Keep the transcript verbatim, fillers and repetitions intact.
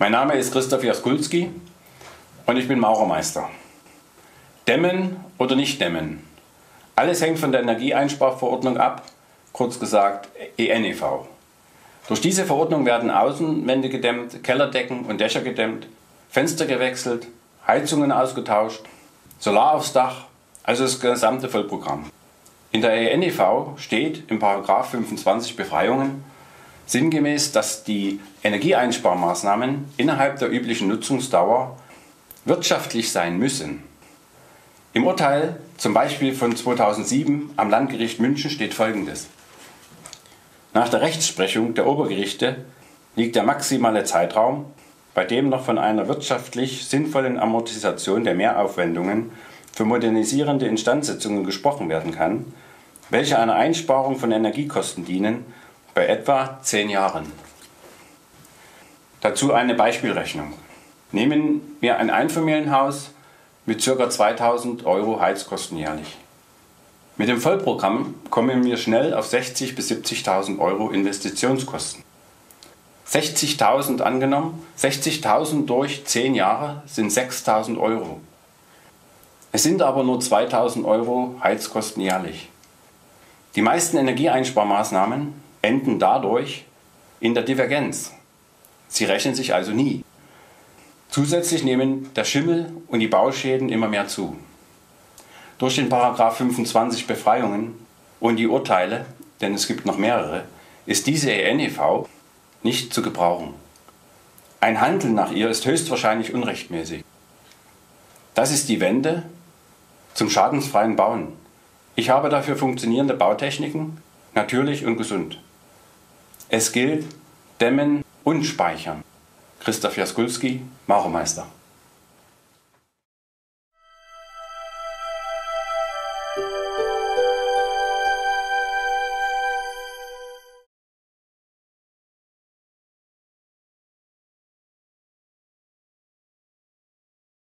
Mein Name ist Christoph Jaskulski und ich bin Maurermeister. Dämmen oder nicht dämmen? Alles hängt von der Energieeinsparverordnung ab, kurz gesagt E N E V. Durch diese Verordnung werden Außenwände gedämmt, Kellerdecken und Dächer gedämmt, Fenster gewechselt, Heizungen ausgetauscht, Solar aufs Dach, also das gesamte Vollprogramm. In der E N E V steht im Paragraph fünfundzwanzig Befreiungen sinngemäß, dass die Energieeinsparmaßnahmen innerhalb der üblichen Nutzungsdauer wirtschaftlich sein müssen. Im Urteil zum Beispiel von zweitausendsieben am Landgericht München steht Folgendes: Nach der Rechtsprechung der Obergerichte liegt der maximale Zeitraum, bei dem noch von einer wirtschaftlich sinnvollen Amortisation der Mehraufwendungen für modernisierende Instandsetzungen gesprochen werden kann, welche einer Einsparung von Energiekosten dienen, bei etwa zehn Jahren. Dazu eine Beispielrechnung. Nehmen wir ein Einfamilienhaus mit ca. zweitausend Euro Heizkosten jährlich. Mit dem Vollprogramm kommen wir schnell auf sechzigtausend bis siebzigtausend Euro Investitionskosten. sechzigtausend angenommen, sechzigtausend durch zehn Jahre sind sechstausend Euro. Es sind aber nur zweitausend Euro Heizkosten jährlich. Die meisten Energieeinsparmaßnahmen enden dadurch in der Divergenz. Sie rechnen sich also nie. Zusätzlich nehmen der Schimmel und die Bauschäden immer mehr zu. Durch den Paragraph fünfundzwanzig Befreiungen und die Urteile, denn es gibt noch mehrere, ist diese E N E V nicht zu gebrauchen. Ein Handeln nach ihr ist höchstwahrscheinlich unrechtmäßig. Das ist die Wende zum schadensfreien Bauen. Ich habe dafür funktionierende Bautechniken, natürlich und gesund. Es gilt dämmen und speichern. Christoph Jaskulski, Maurermeister.